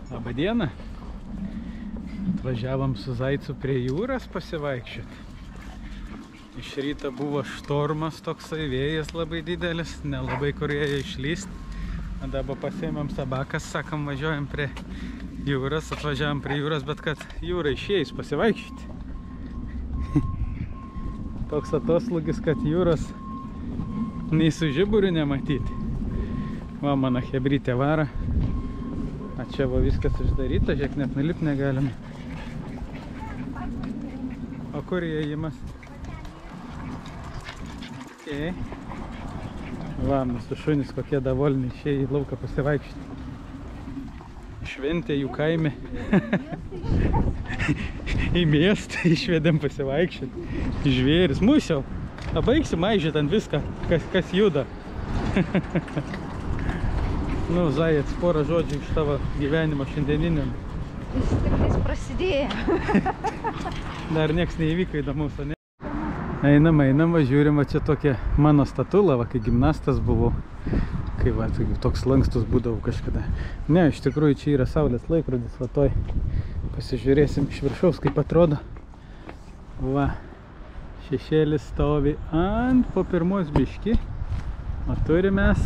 Labą dieną. Atvažiavom su Zaicu prie jūros pasivaikščioti. Iš ryto buvo štormas toksai, vėjas labai didelis, nelabai kur jie išlyst. Dabar pasiėmėm sabakas, sakom, važiuojam prie jūros, atvažiavom prie jūros, bet kad jūra išėjus pasivaikščioti. Toks atoslūgis, kad jūros nei su žiburiu nematyti. Va, mano hebrytė vara. A čia va viskas uždaryta, žiūrėk, net nulipti negalim. O kur įėjimas? Okay. Va, mūsų šunys kokie davoliniai išėjo į lauką pasivaikščioti. Šventė jų kaime. Į miestą išvedėm pasivaikščioti. Žvėris. Musiau. Baigsim aižėt ant viską, kas juda. Nu, Zajats, porą žodžių iš tavo gyvenimo šiandieniniam. Jis tiktais prasidėjo. Dar nieks neįvyko įdomus, ne? Einam, va, žiūrim, va čia tokia mano statula, va, kai gimnastas buvau. Kai va, toks lankstus būdavau kažkada. Ne, iš tikrųjų čia yra saulės laikrodis, va toj. Pasižiūrėsim iš viršaus, kaip atrodo. Va, šešėlis stovi ant po pirmos biški. O turim mes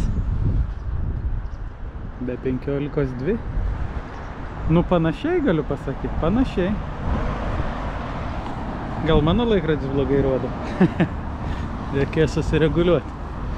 be 15:02. Nu, panašiai galiu pasakyti, panašiai. Gal mano laikrodis blogai rodo. Reikės susireguliuoti.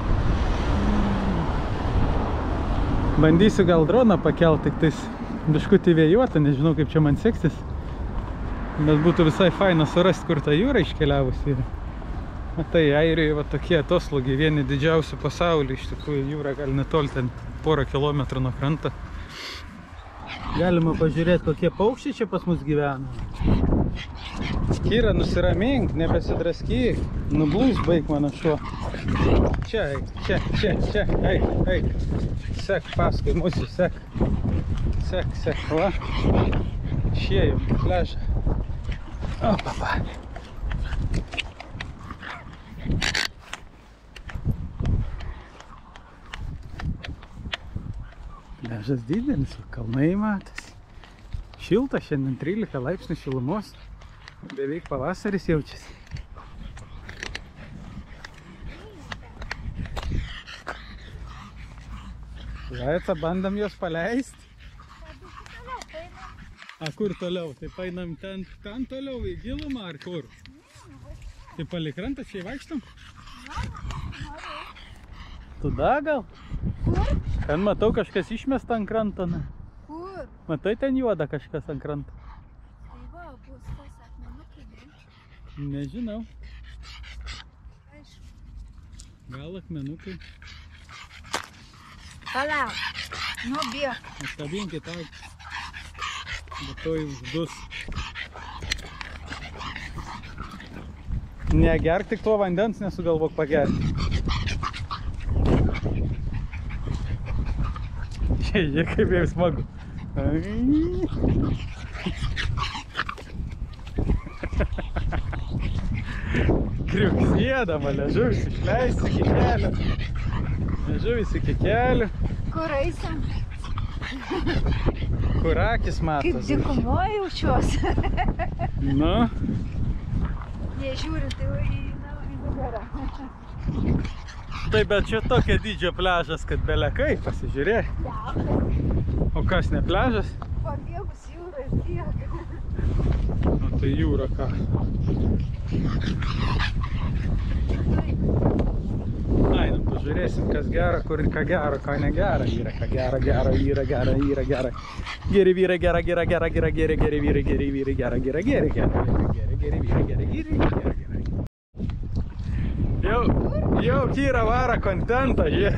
Bandysiu gal droną pakelt, tik tais biškutį vėjuotą, nežinau kaip čia man seksis. Bet būtų visai faina surasti, kur ta jūra iškeliavusi. Matai, Airijoje va tokie atoslūgiai, vieni didžiausių pasaulyje, iš tikrųjų jūra gali netolti ten porą kilometrų nuo krantą. Galima pažiūrėti, kokie paukščiai čia pas mus gyvena. Kyra, nusiramink, nebesidraskyk, nublūs baig mano šuo. Čia, eik. Sek paskui mūsų, sek, va. Išėjom į pliažą. O, papa. Pliažas didelis, kalnai matosi. Šilta, šiandien 13 laipsnių šilumos. Beveik pavasaris jaučiasi. Zaitą bandam juos paleisti. A kur toliau? Tai painam ten toliau į gilumą ar kur? Tai palei krantą čia įvaikštam? Tada gal? Kur? Ten matau kažkas išmesta ant kranto. Kur? Matai ten juoda kažkas ant kranto? Tai va, bus tas akmenukai, ne? Nežinau. Aišku. Gal akmenukai. Palauk. Nubėk. Atkabinkit tau. Bet to jau uždus. Negerk tik to vandens, nesugalvok pagerti. Žiūrėk, kaip jau smagu. Kriuksėdama, liežuvis išleisti iki kelių. Liežuvis iki kelių. Kur eisim? Kur akis matos. Kaip dykumoje jaučiuosi. Nu. Nežiūrint į nugarą. Tai bet čia tokia dydžio pliažas, kad belekai, pasižiūrėk. O kas ne pliažas? Pabėgus jūra ir tiek. O tai jūra ką? Einam, pažiūrėsim, kas gera, kur ką gero, ką negera. Yra ką gera, yra gera. Geri vyrai, gera, geri vyrai, gera, geri vyrai. Jau Kyra vara kontentą, žiūrėk.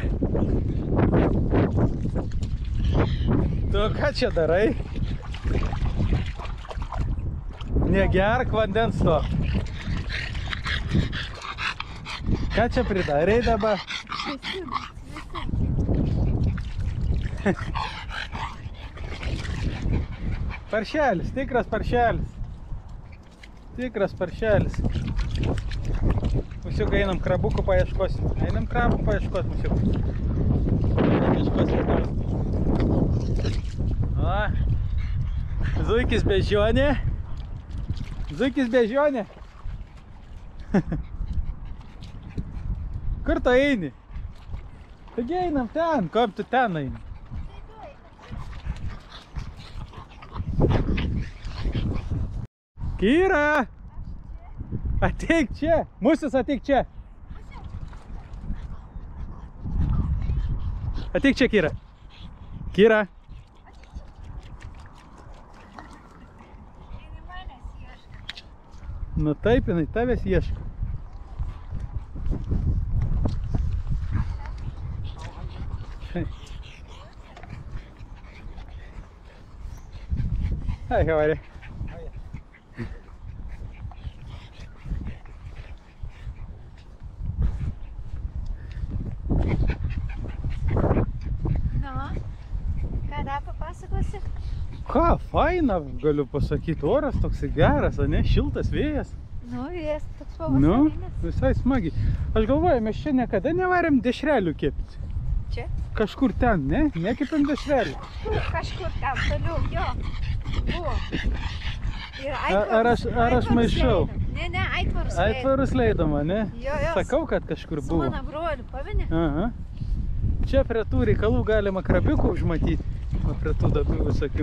Tu ką čia darai? Negerk vandens to. Ką čia pridarei dabar? Paršelis, tikras paršelis. Tikras paršelis. Musiukai, einam krabukų paieškosim. Einam krabų paieškot, musiukai. Einam ieškosim krabų. Zuikis bežionė. Zuikis bežionė. Kur tu eini? Taigi einam ten, kom tu ten eini? Kyra! Ateik čia! Musis ateik čia! Ateik čia, Kyra! Kyra! Nu taip, jinai tavęs ieško. Hi, how are you? Ką papasakosi? Ką, faina, galiu pasakyti, oras toks geras, ne, šiltas vėjas. Nu, vėjas toks Nu, pavasarinis. visai smagiai. Aš galvoju, mes čia niekada nevarėm dešrelių kepti. Čia? Kažkur ten, ne? Nekepėm dešrelių. Kažkur ten, toliau, jo. Buvo. Ir Ar aš maišau? Ne, aitvarus leidom. Aitvarus leidoma, ne? Jo. Sakau, kad kažkur Su buvo. mano broliu, pameni? Aha. Čia prie tų reikalų galima krabiukų užmatyti. O prie tų dabių visokių.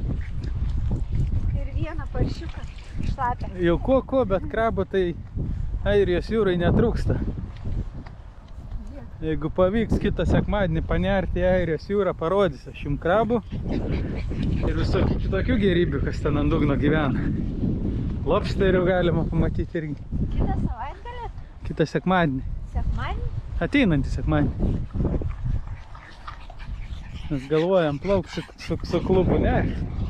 Ir vieną paršiuką šlapę. Jau ko, bet krabų tai Airijos jūrai netrūksta. Jeigu pavyks kitą sekmadienį panerti į Airijos jūrą, parodysiu aš jums krabų ir visokių kitokių gerybių, kas ten ant dugno gyvena. Lobsterių galima pamatyti irgi. Kitą savaitgalį? Kitą sekmadienį. Sekmadienį? Ateinantį sekmadienį. Mes galvojam plaukti su klubu, ne?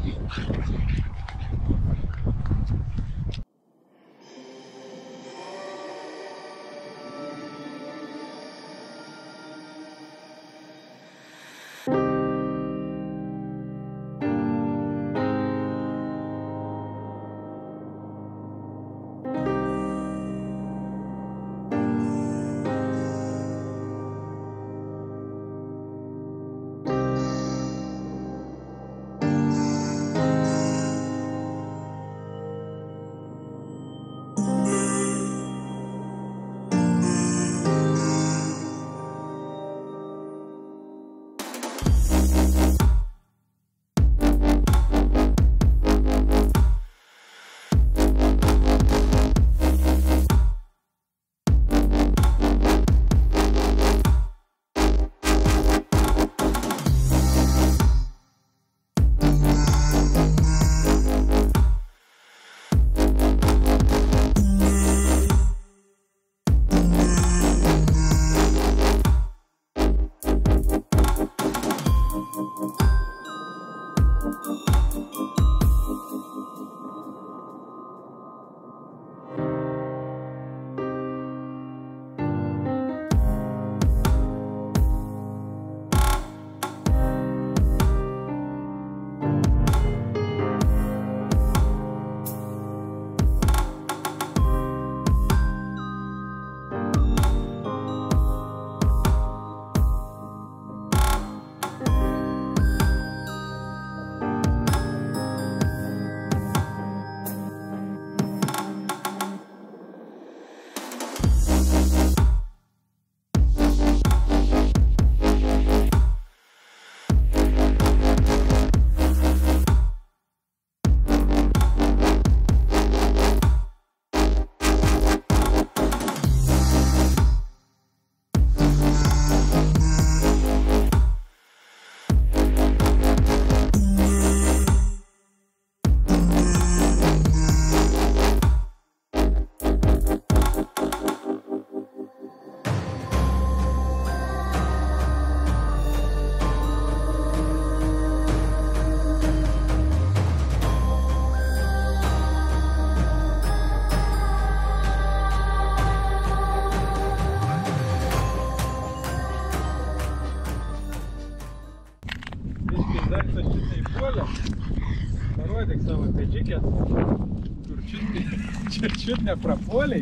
Parodyk savo pedžikę, kur čiut neprapuoliai.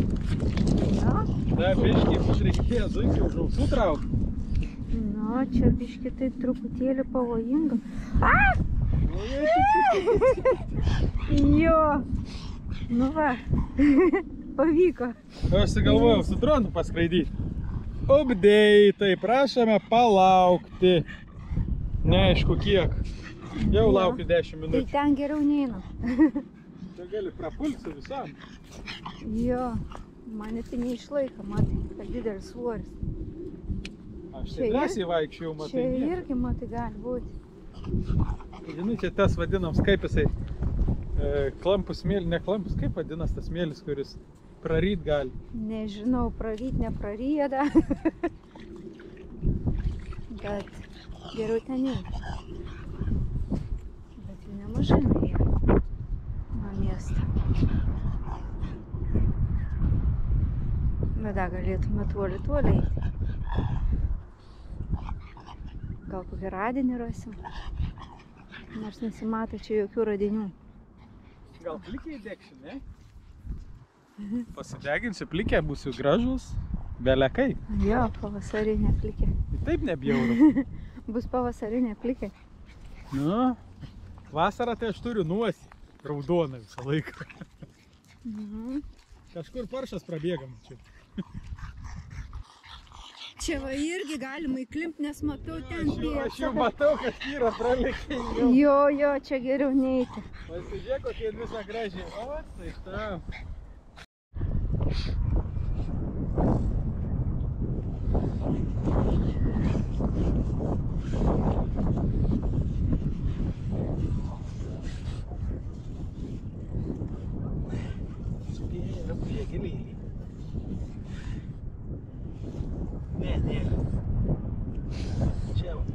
Da, biškį, mums reikėjo zuikį už ausų traukti. Nu, čia biškį tai truputėlį pavojinga. Jo. Nu va. Pavyko. Aš sugalvojau su dronu paskraidyti. Update, prašome palaukti. Neaišku kiek. Jau laukiu 10 Tai minučių. ten geriau neinu. Tai gali prapulti visam. Jo. Mane tai neišlaiko, matai, kad didelis svoris. Aš tai drąsiai vaikščiau, matai. Čia irgi, matai, gali būti. Žinai, čia tas vadinams, kaip jisai klampus smėlis, ne klampus, kaip vadinas tas smėlis, kuris praryt gali. Nežinau, praryt, nepraryda. Bet geriau ten eiti. Bet jų nemažai nuėjo nuo miesto. Bet dar galėtume toli eiti. Gal kokį radinį rasim. Nors nesimato čia jokių radinių. Gal plikiai degsiu, ne? Pasideginsiu plikę, būsiu gražus, belekai. Jo, pavasarinė plikė. Taip nebjauru. Bus pavasarinė plikė. Nu, vasarą tai aš turiu nuosį, raudoną visą laiką. Kažkur paršas prabėga mačiau. Čia va irgi galima įklimpti, nes matau ten Aš jau matau, kad yra pralėkė. Jo, čia geriau neiti. Pasižiūrėk, kokie visą gražiai. O, tai tam. Ne. Čia va.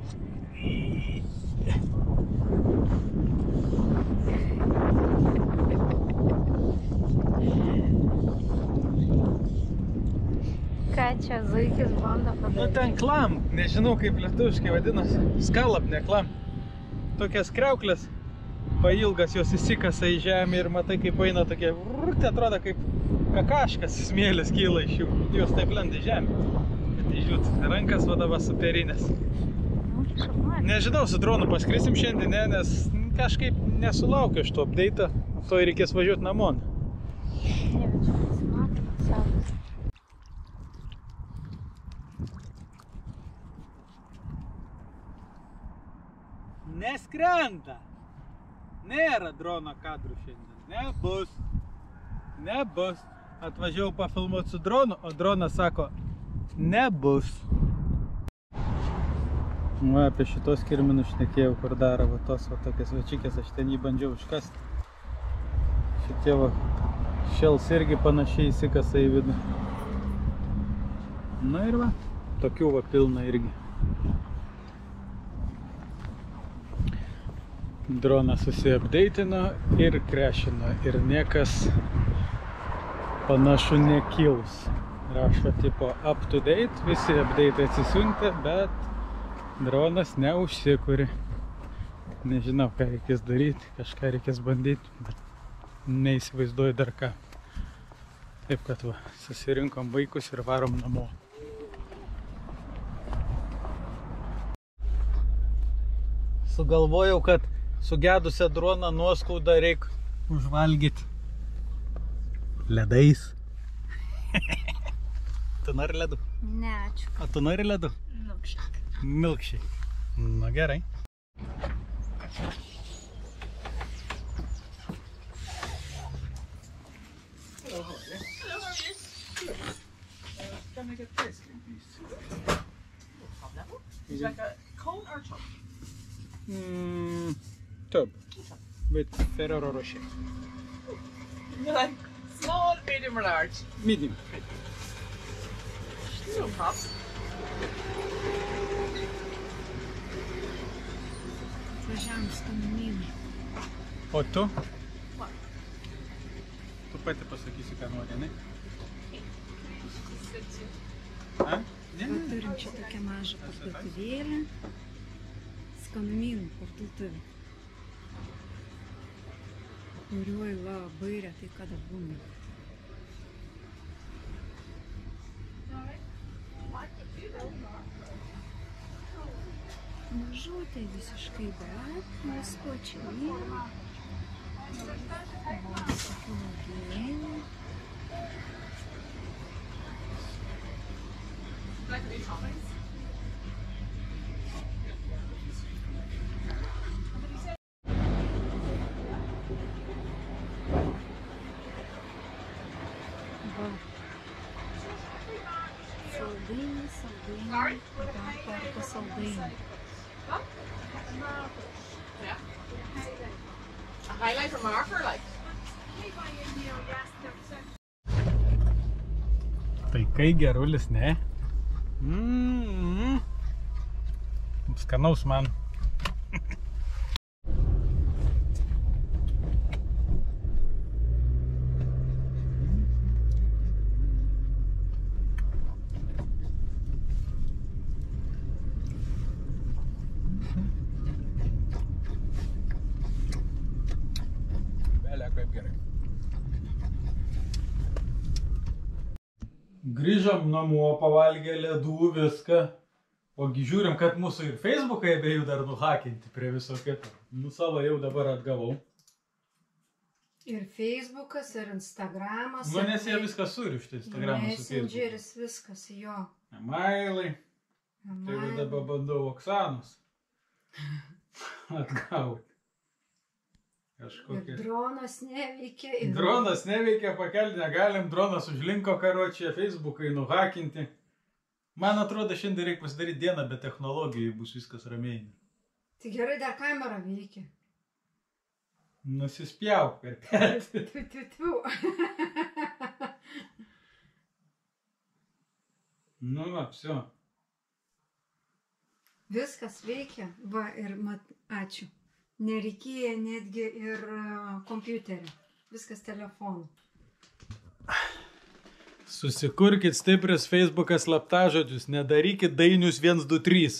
Ką čia zuikis bando padaryti? Nu ten klam, nežinau kaip lietuviškai vadinasi. Skalap, ne klam. Tokias kriauklės pailgas, jos įsikasa į žemę ir matai kaip eina tokie, tai atrodo kaip kakaškas smėlis kyla iš jų. Jos taip lenda į žemę. Tai žiūrėt, rankas vadovas superinės. Nežinau, su dronu paskrisim šiandien, ne, nes kažkaip nesulaukiu šito update'o. To reikės važiuoti namon. Ne, bet čia nesimato, saulės. Neskrenda. Nėra drono kadrų šiandien. Nebus. Atvažiavau pafilmuoti su dronu, o dronas sako, nebus. Va, apie šitos kirminus šnekėjau, kur daro va tos va tokias vačikės, aš ten jį bandžiau iškasti. Šitie va šels irgi panašiai įsikasa į vidų. Na ir va, tokių va pilna irgi. Dronas susiupdatino ir crashino ir niekas panašu nekils. Rašo tipo up to date, visi update atsisiuntė, bet dronas neužsikuri. Nežinau, ką reikės daryti, kažką reikės bandyti, bet neįsivaizduoju dar ką. Taip kad va, susirinkom vaikus ir varom namo. Sugalvojau, kad sugedusią droną nuoskaudą reik užvalgyti ledais. Tu nori ledų? Ne, ačiū. O tu nori ledų? Milkshake. Milkshake. Nu gerai. Can I get ice cream, please? Is it like a cone or tub? Tub. With Ferrero Rocher. Like small, medium, or large? Medium. No props. Atvažiavom skanumynai. O tu? Tu pati pasakysi, ką nori, ne? A? Ne? Turim čia tokią mažą parduotuvėlę. Skanumynų parduotuvė. Kuriuoj labai retai kada būna. Mažutė visiškai, bet visko čia yra. Visokių uogienių. Like the new toppings. Va. Saldainiai, dar kartą saldainiai. Yeah. A highlighter marker, like. Tai kai gerulis, ne? Skanaus man. Belia kaip gerai. Grįžom namo, pavalgė ledų, viską. Ogi žiūrim, kad mūsų ir Facebookai abiejų dar nuhakinti prie viso kito. Nu savo jau dabar atgavau. Ir Facebookas, ir Instagramas. Nu nes jie viskas surišti, Instagramas su Facebooku. Messengeris, viskas, jo. Emailai. Tai dabar bandau Oksanos atgauti. Ir dronas neveikia. Dronas neveikia, pakelti negalim, dronas užlinko karočią, Facebookai nuhakinti. Man atrodo, šiandien reikia pasidaryti dieną be technologijų, bus viskas ramiai. Tai gerai, dar kamera veikia. Nusispjauk per petį. Tu. Nu va, psio. Viskas veikia. Va, ir ačiū. Nereikėjo netgi ir kompiuterį. Viskas telefonu. Susikurkit stiprius Facebookas slaptažodžius, nedarykit dainius 1, 2, 3.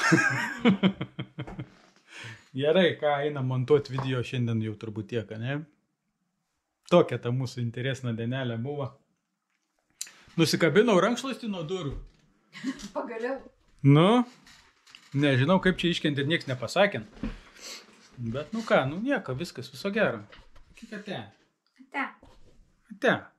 Gerai, ką einam montuoti video šiandien jau turbūt tiek, ne? Tokia ta mūsų interesna dienelė buvo. Nusikabinau rankšluostį nuo durų. Pagaliau. Nu, nežinau, kaip čia iškentėt, nieks nepasakė. Bet nu ką, nu nieko, viskas, viso gero. Ate. Ate. Ate.